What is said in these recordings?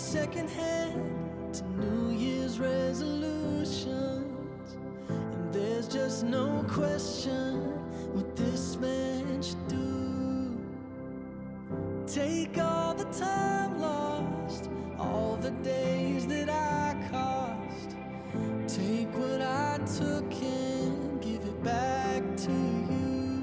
secondhand to New Year's resolutions, and there's just no question what this man should do. Take all the time lost, all the days that I cost. Take what I took and give it back to you.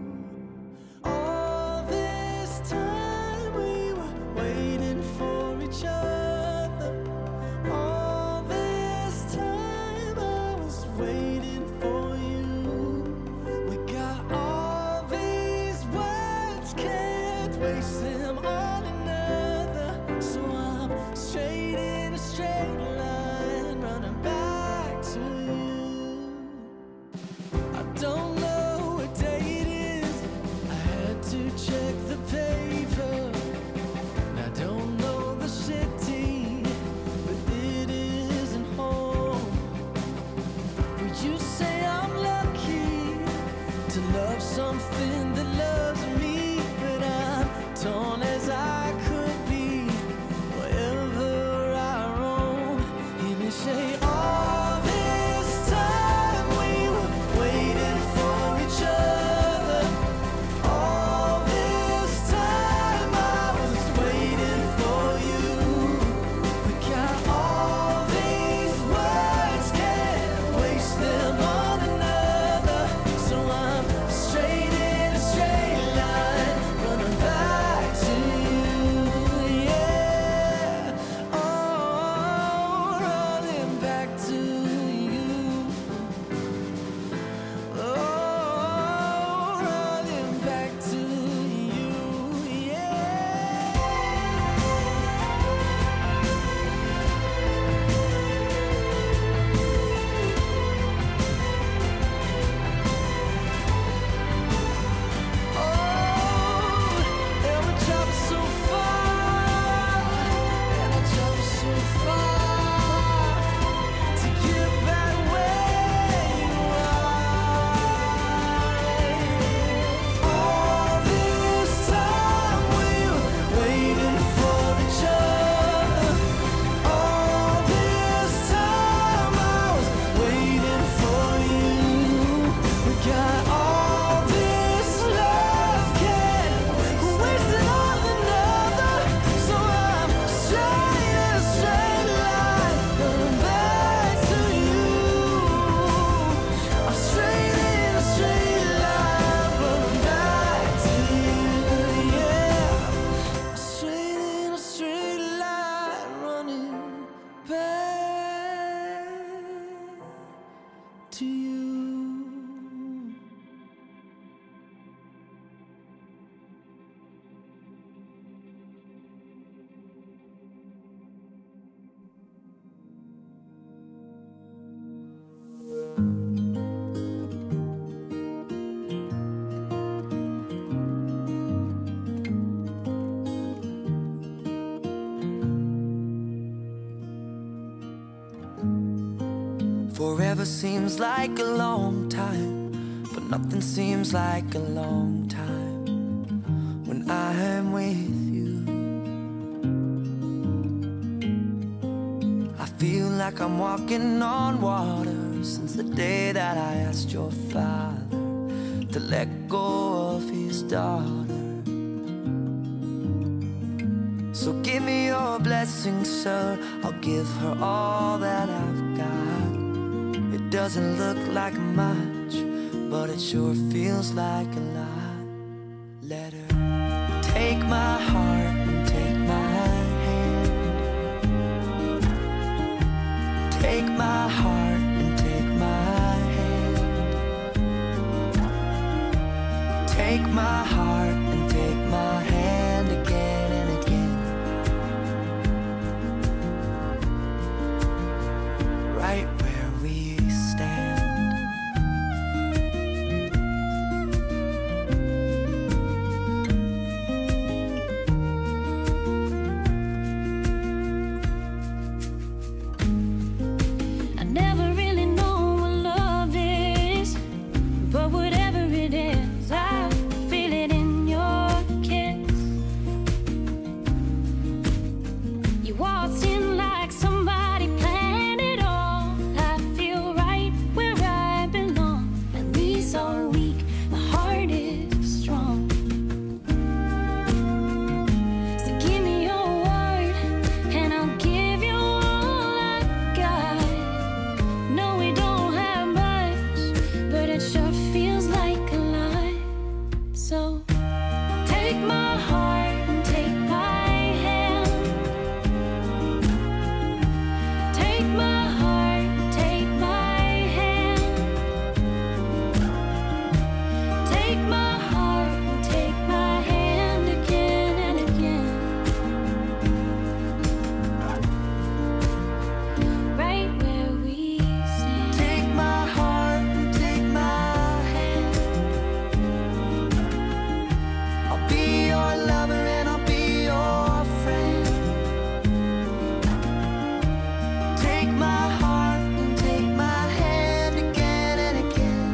All this time we were waiting for each other. All this time I was waiting for you. We got all these words, can't waste them on another. So I'm straight in a straight line, running back to you. I don't know what day it is, I had to check the paper. And I don't know the city, but it isn't home. Would you say I'm lucky to love something that loves me? But I'm torn as I could be wherever I roam. And you say all this time we were waiting for each other. All this time I was waiting for you. We got all these words, can't waste them on another. So I'm straight in a straight line, running back to you, yeah. Oh, running back to you. Oh, running back to you, yeah. Oh, and we traveled so far, and I traveled so far to get back where you are. All this time we were waiting for each other. All this time I was waiting for you. We got all this love, can't waste it on another. So I'm straight in a straight line, running back to you. I'm straight in a straight line, running back to you, yeah. Straight in a straight line, running back to you. Forever seems like a long time, but nothing seems like a long time when I am with you. I feel like I'm walking on water since the day that I asked your father to let go of his daughter. So give me your blessing, sir, I'll give her all that I've got. It doesn't look like much, but it sure feels like a lot. Let her take my heart and take my hand. Take my heart and take my hand. Take my heart and take my hand again and again. Right where we stand. I never really know what love is, but whatever it is, I feel it in your kiss. sure feels like a lie. So take my heart and take my hand. Take my heart, take my hand. Take my heart and take my hand again and again. Right where we stand. Take my heart and take my hand. I'll be your lover and I'll be your friend. Take my heart and take my hand again and again.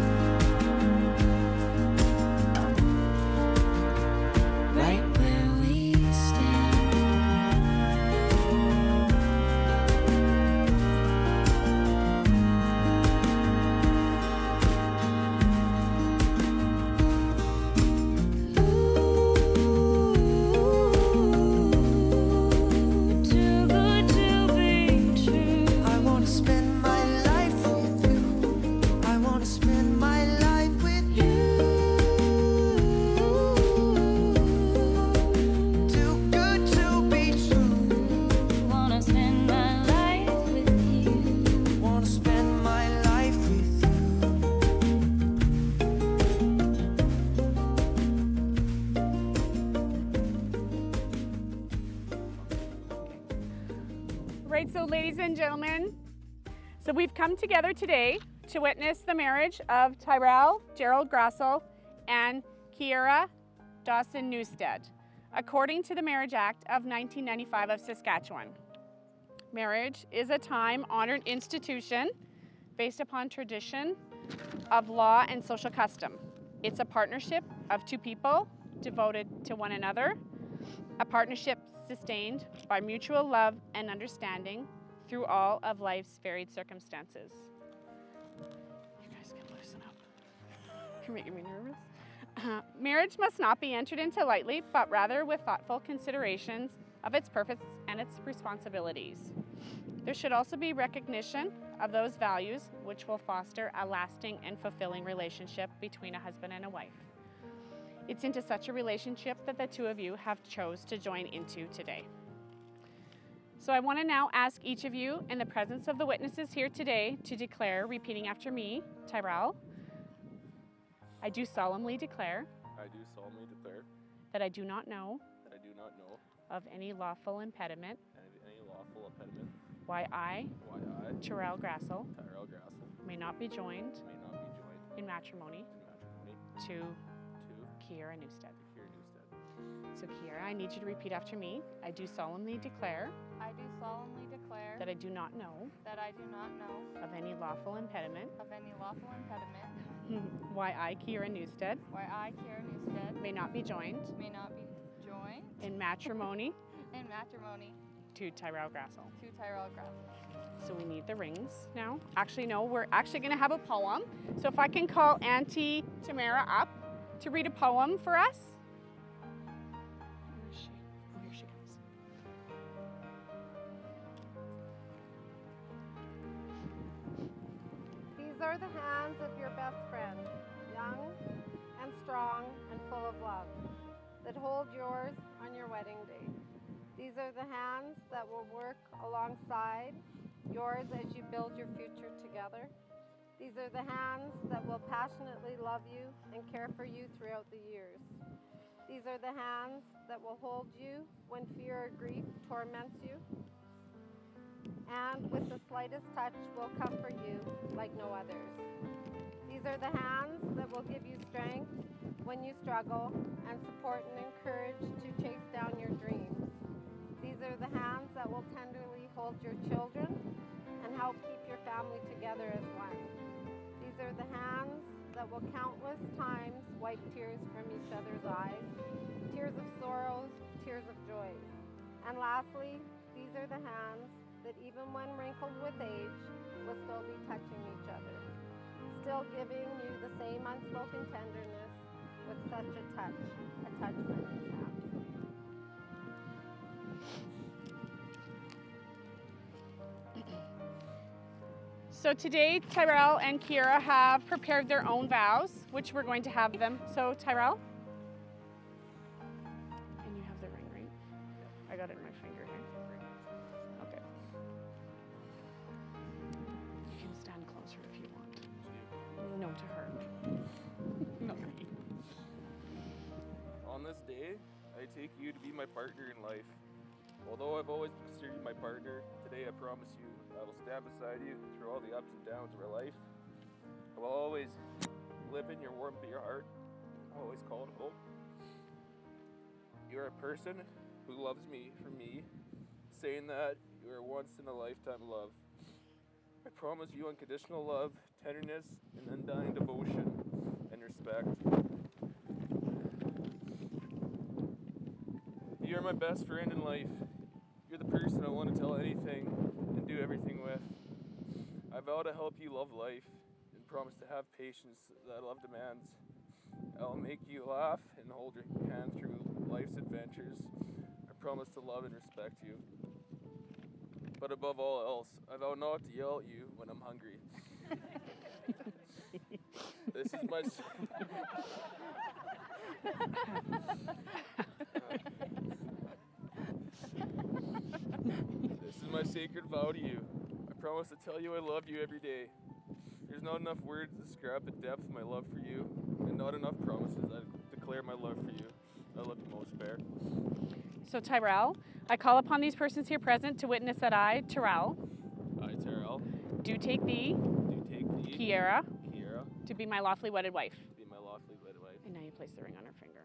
Right where we stand. Too good to be true. I wanna spend my life with you. I wanna spend my life with you. Too good to be true. Wanna spend my life with you. Wanna spend my life with you. Right, so ladies and gentlemen, so we've come together today to witness the marriage of Tyrell Gerald Grassel and Kiera Dawson Newstead, according to the Marriage Act of 1995 of Saskatchewan. Marriage is a time-honored institution based upon tradition of law and social custom. It's a partnership of two people devoted to one another, a partnership sustained by mutual love and understanding through all of life's varied circumstances. You guys can loosen up. You're making me nervous. Marriage must not be entered into lightly, but rather with thoughtful considerations of its purpose and its responsibilities. There should also be recognition of those values which will foster a lasting and fulfilling relationship between a husband and a wife. It's into such a relationship that the two of you have chose to join into today. So I want to now ask each of you, in the presence of the witnesses here today, to declare, repeating after me, Tyrell, I do solemnly declare I do solemnly declare that I do not know that I do not know of any lawful impediment any lawful impediment why I, why I, Tyrell Grassel, Tyrell Grassel, may not be joined may not be joined in matrimony in matrimony to to Kiera Newstead. Kiera Newstead. So Kiera, I need you to repeat after me. I do solemnly declare I do solemnly declare that I do not know that I do not know of any lawful impediment of any lawful impediment why I, Kiera Newstead, why I, Kiera Newstead, may not be joined may not be joined in matrimony in matrimony to Tyrell Grassel. to Tyrell Grassel. So we need the rings now. Actually, no, we're actually going to have a poem. So if I can call Auntie Tamara up to read a poem for us. Where is she? Oh, here she comes. These are the hands of your best friend, young and strong and full of love, that hold yours on your wedding day. These are the hands that will work alongside yours as you build your future together. These are the hands that will passionately love you and care for you throughout the years. These are the hands that will hold you when fear or grief torments you, and with the slightest touch will comfort you like no others. These are the hands that will give you strength when you struggle and support and encourage to chase down your dreams. These are the hands that will tenderly hold your children and help keep your family together as one. These are the hands that will countless times wipe tears from each other's eyes, tears of sorrows, tears of joy. And lastly, these are the hands that even when wrinkled with age, will still be touching each other, still giving you the same unspoken tenderness with such a touch from these hands. So today, Tyrell and Kiera have prepared their own vows, which we're going to have them. So Tyrell? And you have the ring, right? I got it in my finger here. Okay. You can stand closer if you want. No to her. No to me. On this day, I take you to be my partner in life. Although I've always considered you my partner, today I promise you I will stand beside you through all the ups and downs of our life. I will always live in your warmth of your heart, always call it home. You are a person who loves me for me, saying that you are once in a lifetime love. I promise you unconditional love, tenderness, and undying devotion and respect. You're my best friend in life. You're the person I want to tell anything and do everything with. I vow to help you love life and promise to have patience that love demands. I'll make you laugh and hold your hand through life's adventures. I promise to love and respect you. But above all else, I vow not to yell at you when I'm hungry. This is my... This is my sacred vow to you. I promise to tell you I love you every day. There's not enough words to describe the depth of my love for you, and not enough promises that declare my love for you. I love you most, Bear. So Tyrell, I call upon these persons here present to witness that I, Tyrell, I, Tyrell, do take thee, do take thee, Kiera, Kiera, to be my lawfully wedded wife. to be my lawfully wedded wife. And now you place the ring on her finger.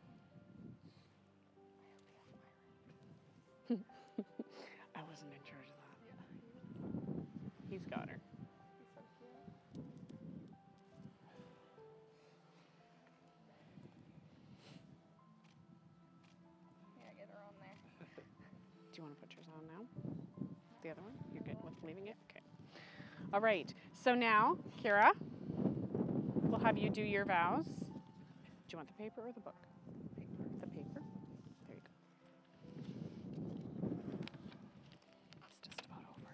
I wasn't in charge of that. He's got her. He's so cute. Yeah, get her on there. Do you want to put yours on now? The other one? You're good with leaving it? Okay. All right. So now, Kiera, we'll have you do your vows. Do you want the paper or the book? The paper. There you go. It's just about over.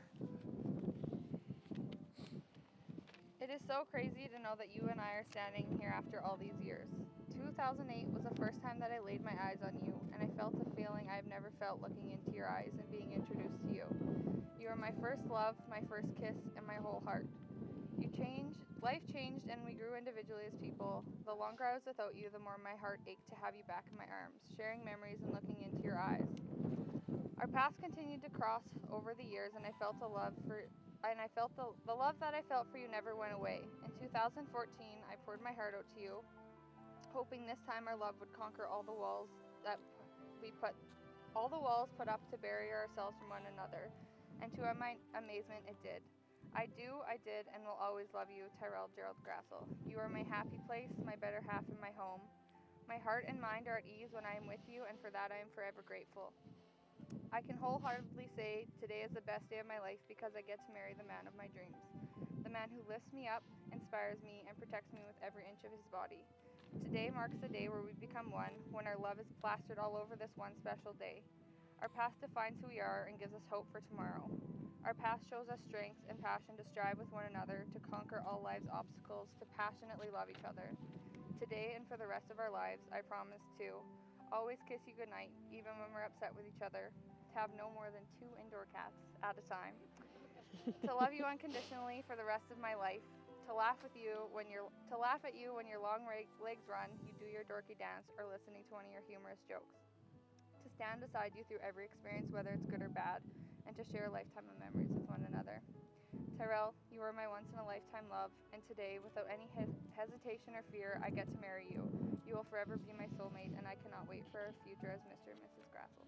It is so crazy to know that you and I are standing here after all these years. 2008 was the first time that I laid my eyes on you, and I felt a feeling I have never felt looking into your eyes and being introduced to you. You are my first love, my first kiss, and my whole heart. Life changed, and we grew individually as people. The longer I was without you, the more my heart ached to have you back in my arms, sharing memories and looking into your eyes. Our paths continued to cross over the years, and I felt the love that I felt for you never went away. In 2014, I poured my heart out to you, hoping this time our love would conquer all the walls put up to bury ourselves from one another. And to my amazement, it did. I did, and will always love you, Tyrell Gerald Grassel. You are my happy place, my better half, and my home. My heart and mind are at ease when I am with you, and for that I am forever grateful. I can wholeheartedly say today is the best day of my life because I get to marry the man of my dreams. The man who lifts me up, inspires me, and protects me with every inch of his body. Today marks the day where we become one, when our love is plastered all over this one special day. Our past defines who we are and gives us hope for tomorrow. Our past shows us strength and passion to strive with one another, to conquer all life's obstacles, to passionately love each other. Today and for the rest of our lives, I promise to always kiss you goodnight, even when we're upset with each other, to have no more than 2 indoor cats at a time, to love you unconditionally for the rest of my life, to laugh at you when your long legs run, you do your dorky dance, or listening to one of your humorous jokes, to stand beside you through every experience, whether it's good or bad, and to share a lifetime of memories with one another. Tyrell, you are my once-in-a-lifetime love, and today, without any hesitation or fear, I get to marry you. You will forever be my soulmate, and I cannot wait for our future as Mr. and Mrs. Grassel.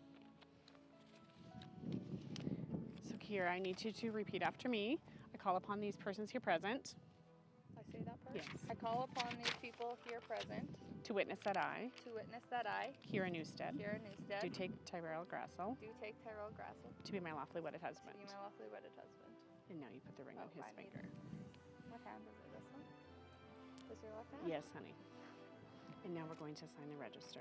So Kiera, I need you to repeat after me. I call upon these persons here present I say that part? Yes. I call upon these people here present to witness that I, Kiera Kiera Newstead, Newstead, do take Tyrell Grassel take Tyrell Grassel to be my lawfully wedded to husband. be my lawfully wedded husband. And now you put the ring on his I need finger. What hand is it? This one? This your left hand? Yes, honey. And now we're going to sign the register.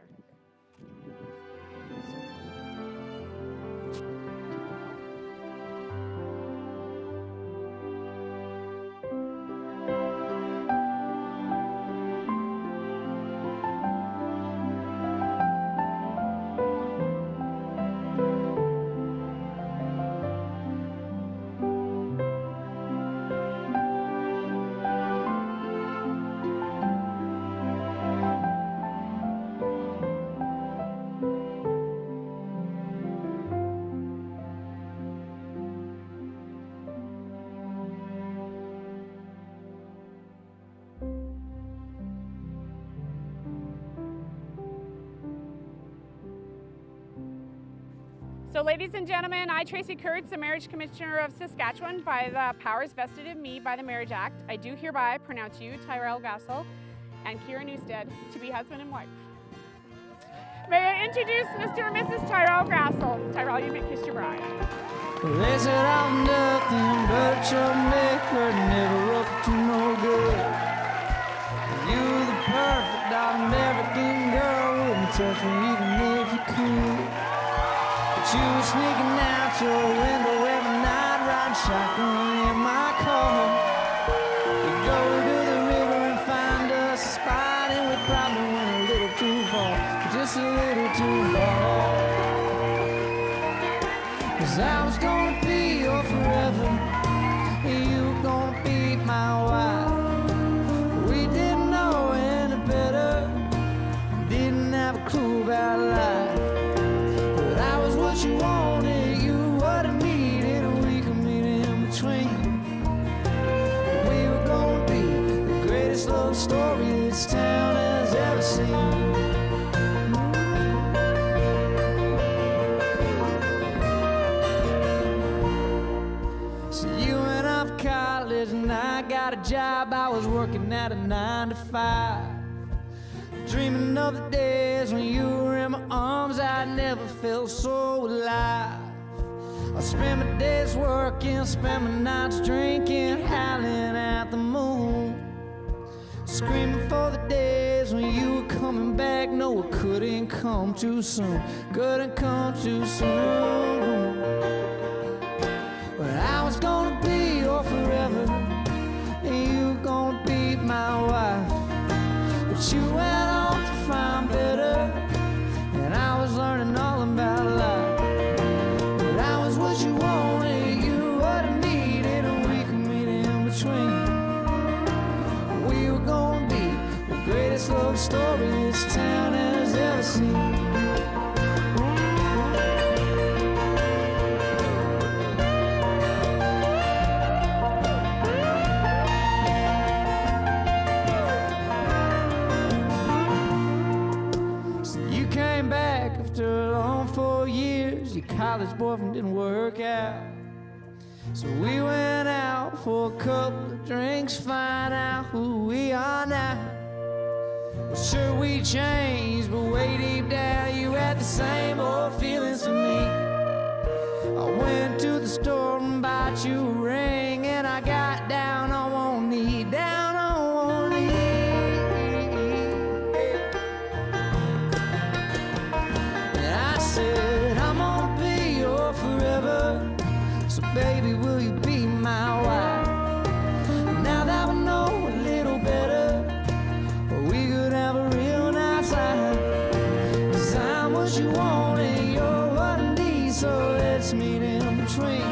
So ladies and gentlemen, I, Tracy Kurtz, the Marriage Commissioner of Saskatchewan, by the powers vested in me by the Marriage Act, I do hereby pronounce you, Tyrell Grassel and Kira Newstead, to be husband and wife. May I introduce Mr. and Mrs. Tyrell Grassel. Tyrell, you may kiss your bride. They said I'm nothing but a troublemaker, never up to no good. You the perfect American girl, wouldn't touch me even if you could. But you were sneaking out your window every night, riding shotgun in my car. We go to the river and find us a spot, and we probably went a little too far, just a little too far. 'Cause I was gonna be your forever, and you were gonna be my wife. We didn't know any better, didn't have a clue about life. But I was what you wanted, you were what I needed, and we could meet in between. We were gonna be the greatest love story this town has ever seen. And I got a job, I was working at a 9 to 5, dreaming of the days when you were in my arms. I never felt so alive. I spent my days working, spent my nights drinking, howling at the moon, screaming for the days when you were coming back. No, it couldn't come too soon, couldn't come too soon. But I was gonna be your forever, and you were gonna be my wife. But you went off to find better, and I was learning all about life. But I was what you wanted, you were what I needed, and we could meet in between. We were gonna be the greatest love story this town has ever seen. After a long 4 years, your college boyfriend didn't work out, so we went out for a couple of drinks, find out who we are now. Well, sure we changed, but way deep down you had the same old feelings for me. I went to the store and bought you a ring, and I got down on one knee, down on one knee. Said I'm gonna be your forever, so baby, will you be my wife? Now that we know a little better, we could have a real nice life. 'Cause I'm what you want and you're what I need, so let's meet in between.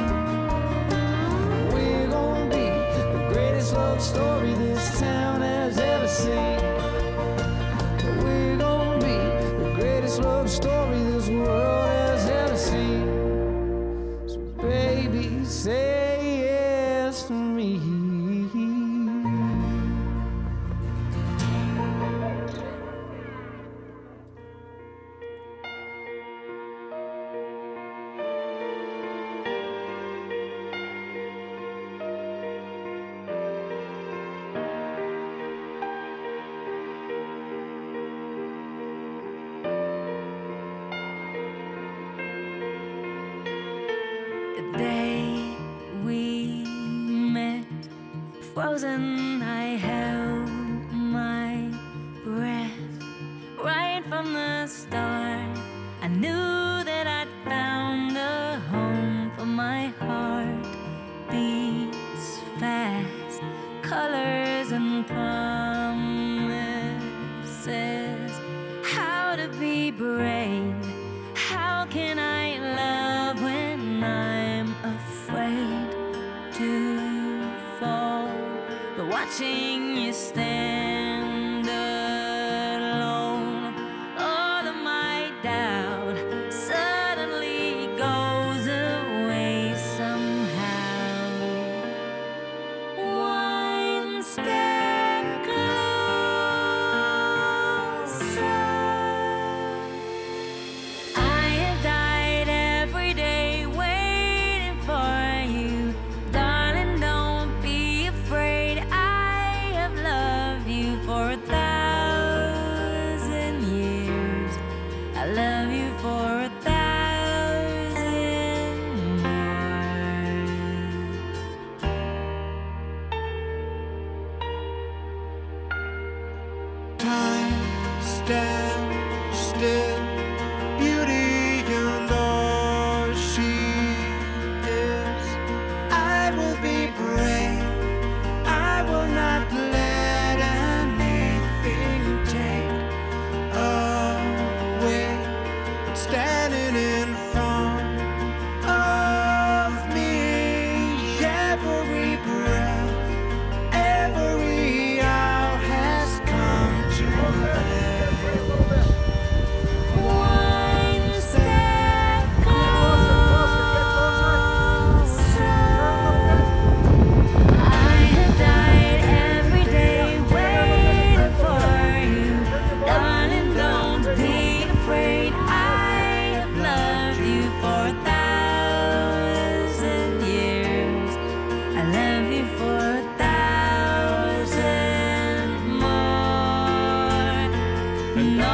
We're gonna be the greatest love story this town has ever seen. We're gonna be the greatest love story this world has ever seen. So baby, say yes to me. Frozen, I held my breath. Right from the start, I knew that I'd found a home for my heart. Beats fast, colors and promises. How to be brave, how can I love when I'm afraid to fall? But watching you stand alone, all of my stand still, beauty and all she is. I will be brave, I will not let anything take away what's standing in front of me. Every breath, every hour has come to an end. One step closer. I have died every day waiting for you. Darling, don't be afraid. I have loved you for 1,000 years. I love you for 1,000 more. No